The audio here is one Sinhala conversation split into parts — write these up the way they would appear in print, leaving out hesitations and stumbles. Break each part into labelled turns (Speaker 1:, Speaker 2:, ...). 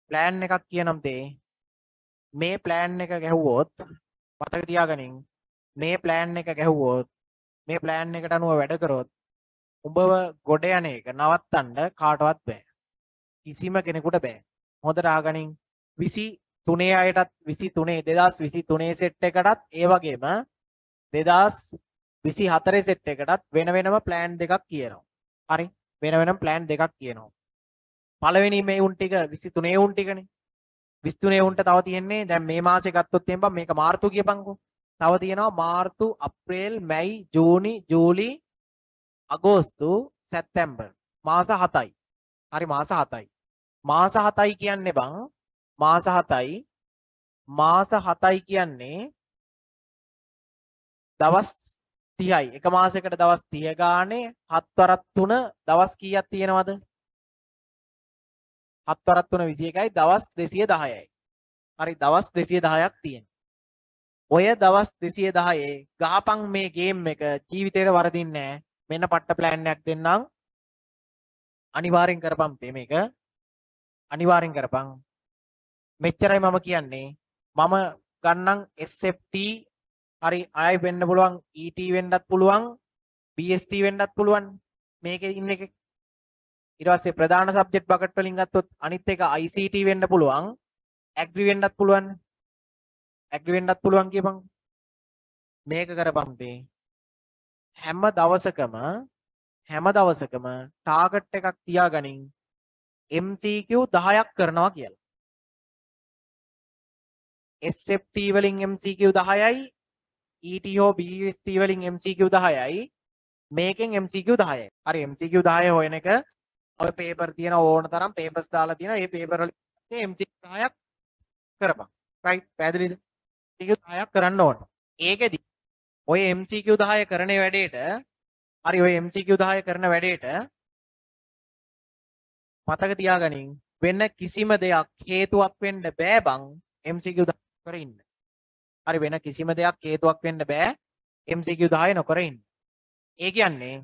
Speaker 1: ප්ලෑන් එකක් කියනම් තේ මේ ප්ලෑන් එක ගැහුවොත් මතක තියාගනින් මේ ප්ලෑන් එක ගැහුවොත් මේ ප්ලෑන් එකට අනුව වැඩ කරොත් උඹව ගොඩ යන එක නවත්තන්න කාටවත් බෑ. කිසිම කෙනෙකුට බෑ. හොඳට අහගනින් 23 අයටත් 23 2023 සෙට් එකටත් ඒ වගේම 2024 සෙට් එකටත් වෙන වෙනම ප්ලෑන් දෙකක් කියනවා. හරි? වෙන වෙනම ප්ලෑන් දෙකක් කියනවා. පළවෙනි මේ උන් ටික 23 උන් ටිකනේ. 23 උන්ට තව තියෙන්නේ දැන් මේ මාසේ ගත්තොත් එහෙනම් මේක මාර්තු කියපන්කෝ. තව තියෙනවා මාර්තු, අප්‍රේල්, මැයි, ජූනි, ජූලි, අගෝස්තු, සැප්තැම්බර්. මාස 7යි. හරි මාස 7යි. මාස 7යි කියන්නේ බං මාස 7යි කියන්නේ දවස් 30යි. එක මාසයකට දවස් 30 ගානේ 7 වරක් 3 දවස් කීයක් තියෙනවද? 7 වරක් 3 21යි දවස් 210යි. හරි දවස් 210ක් තියෙනවා. ඔය දවස් 210 ගහපන් මේ ගේම් එක ජීවිතේට වරදින්නේ නැහැ. මෙන්න පට්ට ප්ලෑන් එකක් දෙන්නම්. අනිවාර්යෙන් කරපම් තේ මේක. අනිවාර්යෙන් කරපම්. මෙච්චරයි මම කියන්නේ. මම ගන්නම් SFT හරි ආයි වෙන්න පුළුවන් ET වෙන්නත් පුළුවන් BST වෙන්නත් පුළුවන් මේකේ ඉන්න එක. ඊට පස්සේ ප්‍රධාන සබ්ජෙක්ට් බකට් වලින් ගත්තොත් අනිත් එක ICT වෙන්න පුළුවන් ඇග්‍රි වෙන්නත් පුළුවන් ඇග්‍රි වෙන්නත් පුළුවන් කියපන්. මේක කරපම් තේ. හැම දවසකම ටාගට් එකක් තියාගනින් MCQ 10ක් කරනවා කියලා. SFT වලින් MCQ 10යි ET හෝ BST වලින් MCQ 10යි මේකෙන් MCQ 10යි. හරි MCQ 10 හොයන එක ඔය පේපර් තියෙන ඕන තරම් පේපර්ස් දාලා තියෙනවා. මේ පේපර් වල MCQ 10ක් කරපන්. රයිට් පැහැදිලිද? MCQ 10ක් කරන්න ඕන. ඒකෙදි ඔය MCQ 10 කරන වැඩේට හරි ඔය MCQ 10 කරන වැඩේට මතක තියාගනින් වෙන කිසිම දෙයක් හේතුවක් වෙන්න බෑ බං MCQ 10 කර ඉන්න. හරි වෙන කිසිම දෙයක් හේතුවක් වෙන්න බෑ MCQ 10 නොකර ඉන්න. ඒ කියන්නේ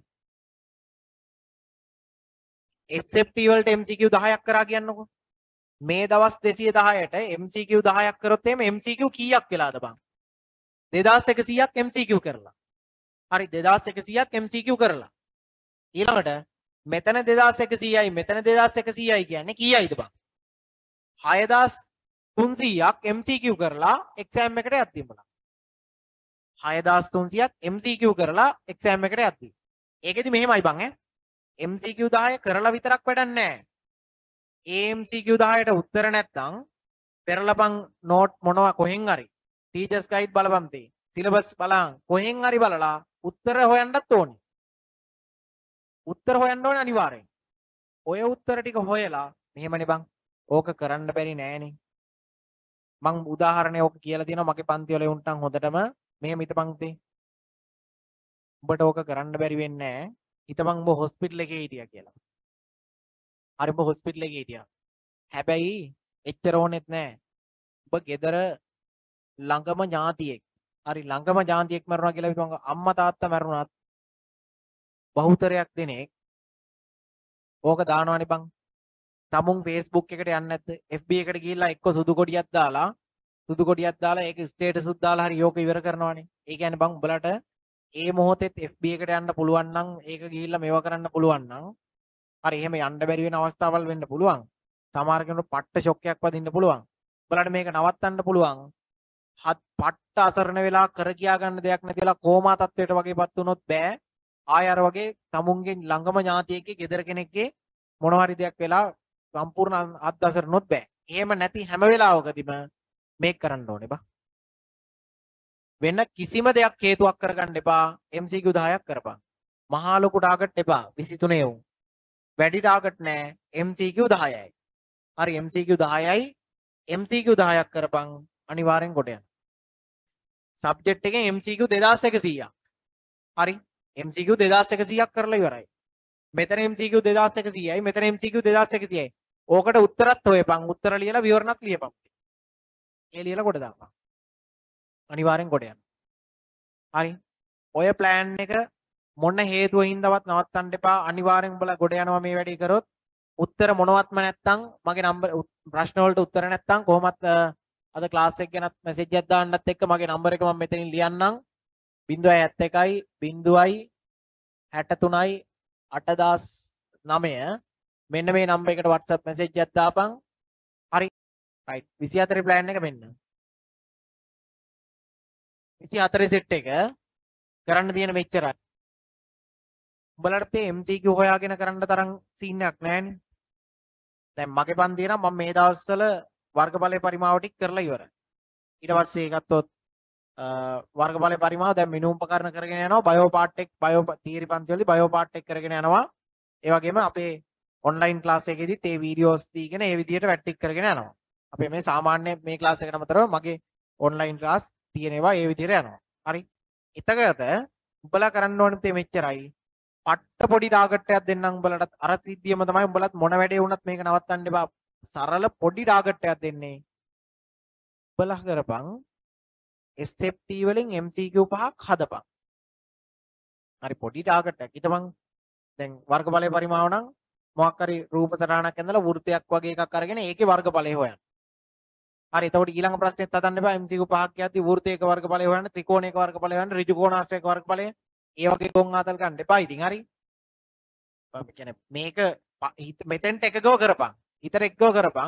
Speaker 1: SFT වලට MCQ 10ක් කරා කියන්නකෝ. මේ දවස් 210ට MCQ 10ක් කරොත් එහෙම MCQ කීයක් වෙලාද බං? 2100ක් MCQ කරලා. හරි 2100ක් MCQ කරලා. ඊළඟට මෙතන 2100යි මෙතන 2100යි කියන්නේ කීයයිද බං? 6300ක් MCQ කරලා එක්සෑම් එකට යද්දී උඹලා. 6300ක් MCQ කරලා එක්සෑම් එකට යද්දී. ඒකෙදි මෙහෙමයි බං MCQ 10 කරලා විතරක් වැඩක් නැහැ. ඒ MCQ 10ට උත්තර නැත්නම් පෙරලපන් නෝට් මොනවා කොහෙන් හරි ටීචර්ස් ගයිඩ් බලපන් තේ. සිලබස් බලන් කොහෙන් හරි බලලා උත්තර හොයන්නත් ඕනේ. උත්තර හොයන්න ඕනේ අනිවාර්යෙන්. ඔය උත්තර ටික හොයලා මෙහෙමනේ බං. ඕක කරන්න බැරි නෑනේ. මං උදාහරණයක් ඕක කියලා තියෙනවා මගේ පන්ති වල උන්ටන් හොඳටම මෙහෙම හිතපන් තේ. උඹට ඕක කරන්න බැරි වෙන්නේ නෑ. හිතපන් උඹ හොස්පිටල් එකේ හිටියා කියලා. හරි උඹ හොස්පිටල් එකේ හිටියා. හැබැයි එච්චර ඕනෙත් නෑ. උඹ ගෙදර ළඟම ඥාතියෙක්. හරි ළඟම ඥාතියෙක් මරුණා කියලා හිතමු. අම්මා තාත්තා මරුණාත් බහුතරයක් දෙනෙක් ඕක දානවනේ බං. තමුන් Facebook එකට යන්නේ නැද්ද? FB එකට ගිහිල්ලා එක්ක සුදු කොඩියක් දාලා ඒක ස්ටේටස් උත් දාලා හරි යෝක ඉවර කරනවනේ. ඒ කියන්නේ බං උඹලට ඒ මොහොතේත් FB එකට යන්න පුළුවන් නම් ඒක ගිහිල්ලා මේව කරන්න පුළුවන් නම් හරි එහෙම යන්න බැරි වෙන අවස්ථාවල් වෙන්න පුළුවන්. සමහර කෙනෙකුට පට්ට ෂොක් එකක් වදින්න පුළුවන්. උඹලට මේක නවත්තන්න පුළුවන්. පට්ට අසරණ වෙලා කර කියා ගන්න දෙයක් නැතිලා කෝමා තත්වයට වගේපත් වුණොත් බෑ. ආය අර වගේ තමුන්ගේ ළඟම ඥාතියෙක්ගේ ගෙදර කෙනෙක්ගේ මොන හරි දෙයක් වෙලා සම්පූර්ණ අත්දසරනොත් බෑ. එහෙම නැති හැම වෙලාවකදීම මේක කරන්න ඕනේ බා. වෙන කිසිම දෙයක් හේතුවක් කරගන්න එපා. MCQ 10ක් කරපන්. මහා ලොකු ටාගට් එපා 23 උන්. වැඩි ටාගට් නෑ MCQ 10යි. හරි MCQ 10යි MCQ 10ක් කරපන් අනිවාර්යෙන් කොට යන්න. සබ්ජෙක්ට් එකෙන් MCQ 2100ක්. හරි MCQ 2100ක් කරලා ඉවරයි. මෙතන MCQ 2100යි මෙතන MCQ 2100යි. ඕකට උත්තරත් හොයපන්. උත්තර ලියලා විවරණත් ලියපන්. ඒ ලියලා කොට දාපන්. අනිවාර්යෙන් කොට යන්න. හරි. ඔය ප්ලෑන් එක මොන හේතුව හින්දාවත් නවත්තන්න එපා. අනිවාර්යෙන් උඹලා කොට යනවා මේ වැඩේ කරොත්. උත්තර මොනවත්ම නැත්තම් මගේ නම්බර් ප්‍රශ්න වලට උත්තර නැත්තම් කොහොමත් අද ක්ලාස් එක ගැනත් මැසේජ් එකක් දාන්නත් එක්ක මගේ නම්බර් එක මම මෙතනින් ලියන්නම් 071 0යි 63යි 8009 මෙන්න මේ නම්බර් එකට WhatsApp මැසේජ් එකක් දාපන් හරි රයිට් 24 ප්ලෑන් එක මෙන්න 24 සෙට් එක කරන්න තියෙන මෙච්චරයි උඹලට මේ MCQ හොයාගෙන කරන්න තරම් සීන් එකක් නැහැනේ දැන් මගේ පන්තිය නම් මම මේ දවස්වල වර්ගඵලයේ පරිමාව ටික කරලා ඉවරයි ඊට පස්සේ ගත්තොත් වර්ගඵලයේ පරිමාව දැන් මිනුම් උපකරණ කරගෙන යනවා බයෝ පාර්ට් එක බයෝ තියරි පන්ති වලදී බයෝ පාර්ට් එක කරගෙන යනවා ඒ වගේම අපේ ඔන්ලයින් ක්ලාස් එකේදීත් ඒ වීඩියෝස් දීගෙන ඒ විදිහට වැට්ටික් කරගෙන යනවා අපේ මේ සාමාන්‍ය මේ ක්ලාස් එකට අමතරව මගේ ඔන්ලයින් ක්ලාස් තියෙනවා ඒ විදිහට යනවා හරි එතකොට උඹලා කරන්න ඕනේ මෙච්චරයි පට්ට පොඩි ටාගට් එකක් දෙන්නම් උඹලට අර සිද්ධියම තමයි උඹලත් මොන වැඩේ වුණත් මේක නවත්තන්න එපා සරල පොඩි ටාගට් එකක් දෙන්නේ උඹලා කරපන් SFT වලින් MCQ 5ක් හදපන් හරි පොඩි ටාගට් එකක් හිතපන් දැන් වර්ගඵලයේ පරිමාව නම් මොකක් හරි රූප සටහනක් ඇඳලා වෘත්තයක් වගේ එකක් අරගෙන ඒකේ වර්ගඵලය හොයන්න හරි එතකොට ඊළඟ ප්‍රශ්නෙත් හදන්න එපා MCQ 5ක් යද්දී වෘත්තයක වර්ගඵලය හොයන්න ත්‍රිකෝණයක වර්ගඵලය හොයන්න ඍජු කෝණාශ්‍රයක වර්ගඵලය ඒ වගේ ගොන් ආතල් ගන්න එපා ඉතින් හරි කියන්නේ මේක මෙතෙන්ට එකගව කරපන් ඊතර එකගව කරපන්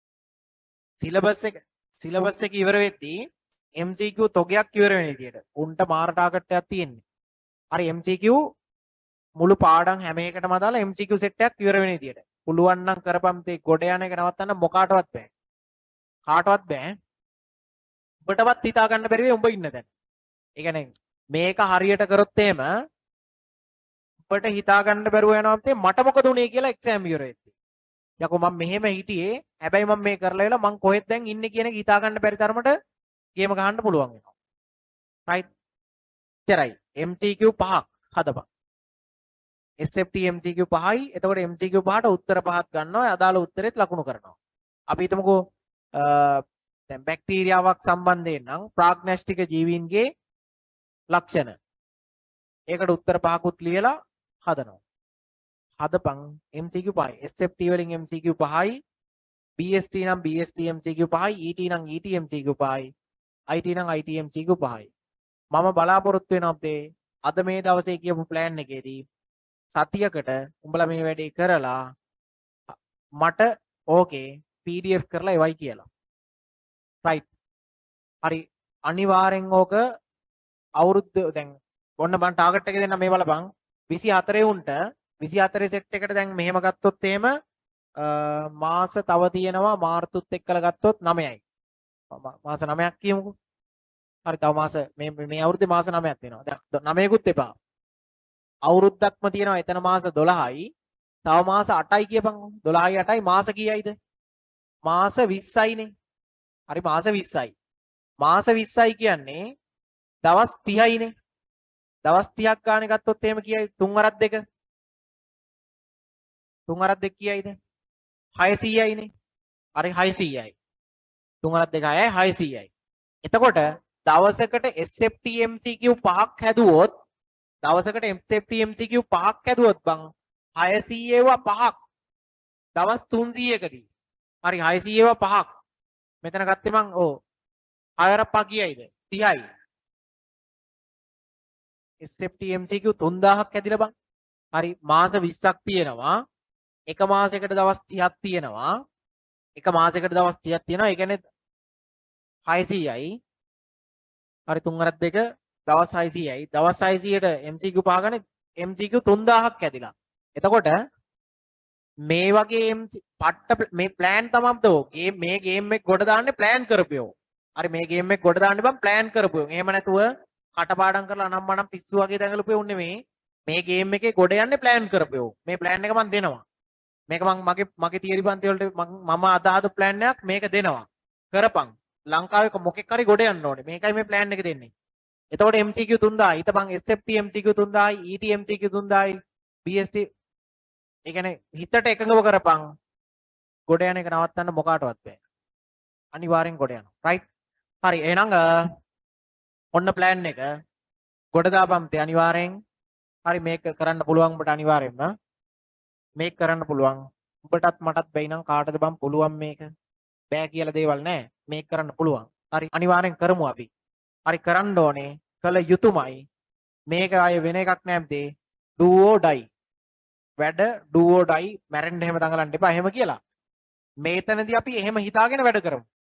Speaker 1: සිලබස් එක ඉවර වෙද්දී MCQ තොගයක් ඉවර වෙන විදියට උන්ට මාර ටාගට් එකක් තියෙන්නේ හරි MCQ මුළු පාඩම් හැම එකටම අදාළ MCQ සෙට් එකක් ඉවර වෙන විදියට පුළුවන් නම් කරපම් තේ ගොඩ යන එක නවත්තන්න මොකාටවත් බෑ කාටවත් බෑ ඔබටවත් හිතා ගන්න බැරි වෙයි උඹ ඉන්න දැන් ඒ කියන්නේ මේක හරියට කරොත් එහෙම ඔබට හිතා ගන්න බැරුව යනවා තේ මට මොකද උනේ කියලා එක්සෑම් ඉවර වෙද්දී යකෝ මම මෙහෙම හිටියේ හැබැයි මම මේ කරලා ඉවරලා මං කොහෙද දැන් ඉන්නේ කියන එක හිතා ගන්න බැරි තරමට ගේම ගහන්න පුළුවන් වෙනවා රයිට් එච්චරයි MCQ 5ක් හදපන් SFT MCQ 5යි එතකොට MCQ 5ට උත්තර 5ක් ගන්නවා අදාළ උත්තරෙත් ලකුණු කරනවා අපි හිතමුකෝ දැන් බැක්ටීරියාවක් සම්බන්ධයෙන් නම් ප්‍රාග්නස්ටික ජීවීන්ගේ ලක්ෂණ ඒකට උත්තර 5කුත් ලියලා හදනවා හදපන් MCQ 5යි SFT වලින් MCQ 5යි BST නම් BST MCQ 5යි ET නම් ET MCQ 5යි IT නම් IT MCQ 5යි මම බලාපොරොත්තු වෙනවා අපේ අද මේ දවසේ කියපු ප්ලෑන් එකේදී සතියකට උඹලා මේ වැඩේ කරලා මට ඕකේ PDF කරලා එවයි කියලා රයිට් හරි අනිවාර්යෙන් ඕක අවුරුද්ද දැන් ඔන්න මම ටාගට් එක දෙන්න මේ බලපන් 24 උන්ට 24 සෙට් එකට දැන් මෙහෙම ගත්තොත් එහෙම මාස තව තියෙනවා මාර්තුත් එක්කලා ගත්තොත් 9යි මාස 9ක් කියමුකෝ හරි තව මාස මේ අවුරුද්දේ මාස 9ක් තියෙනවා දැන් 9කුත් එපා අවුරුද්දක්ම තියෙනවා එතන මාස 12යි තව මාස 8යි කියපන් 12යි 8යි මාස කීයයිද මාස 20යිනේ හරි මාස 20යි මාස 20යි කියන්නේ දවස් 30යිනේ දවස් 30ක් ගානේ ගත්තොත් එහෙම කීයයි 3 අරක් 2 3 අරක් 2 කීයයිද 600යිනේ හරි 600යි 3 අරක් 2 6යි 600යි එතකොට දවසකට SFT MCQ 5ක් හැදුවොත් දවසකට SFT MCQ 5ක් හැදුවොත් බං 600 ඒවා 5ක් දවස් 300කදී හරි 600 ඒවා 5ක් මෙතන ගත්තේ මං ඕ 6 5 කීයයිද 30යි SFT MCQ 3000ක් ඇදිලා බං හරි මාස 20ක් තියෙනවා එක මාසයකට දවස් 30ක් තියෙනවා එක මාසයකට දවස් 30ක් තියෙනවා ඒ කියන්නේ 600යි හරි 3 අරක් 2 දවස් 600යි දවස් 600ට MCQ 5 ගන්නේ MCQ 3000ක් ඇදිලා එතකොට මේ වගේ මේ ප්ලෑන් තමයි මේ ගේම් එක ගොඩ දාන්නේ ප්ලෑන් කරපියෝ හරි මේ ගේම් එක ගොඩ දාන්න බම් ප්ලෑන් කරපියෝ එහෙම නැතුව කටපාඩම් කරලා අනම්මනම් පිස්සු වගේ දඟලපියෝ නෙමෙයි මේ ගේම් එකේ ගොඩ යන්නේ ප්ලෑන් කරපියෝ මේ ප්ලෑන් එක මම දෙනවා මේක මගේ තියරි පන්ති වලට මම අදාහද ප්ලෑන් එකක් මේක දෙනවා කරපන් ලංකාවේ මොකෙක් හරි ගොඩ යන්න ඕනේ මේකයි මේ ප්ලෑන් එක දෙන්නේ එතකොට MCQ 3000 හිතපන් SFT MCQ 3000යි ET MCQ 3000යි BST ඒ කියන්නේ හිතට එකඟව කරපන් ගොඩ යන එක නවත්තන්න මොකාටවත් බෑ අනිවාර්යෙන් ගොඩ යනවා රයිට් හරි එහෙනම් ඔන්න ප්ලෑන් එක ගොඩ දාපම් තේ අනිවාර්යෙන් හරි මේක කරන්න පුළුවන් ඔබට අනිවාර්යෙන්ම මේක කරන්න පුළුවන් උඹටත් මටත් බැයි නම් කාටද බං පුළුවන් මේක? බෑ කියලා දේවල් නැහැ. මේක කරන්න පුළුවන්. හරි අනිවාර්යෙන් කරමු අපි. හරි කරන්න ඕනේ. කළ යුතුයමයි. මේක ආයේ වෙන එකක් නෑ මතේ. do or die. වැඩ do or die මැරෙන්න එහෙම දඟලන්න එපා එහෙම කියලා. මේතනදී අපි එහෙම හිතාගෙන වැඩ කරමු.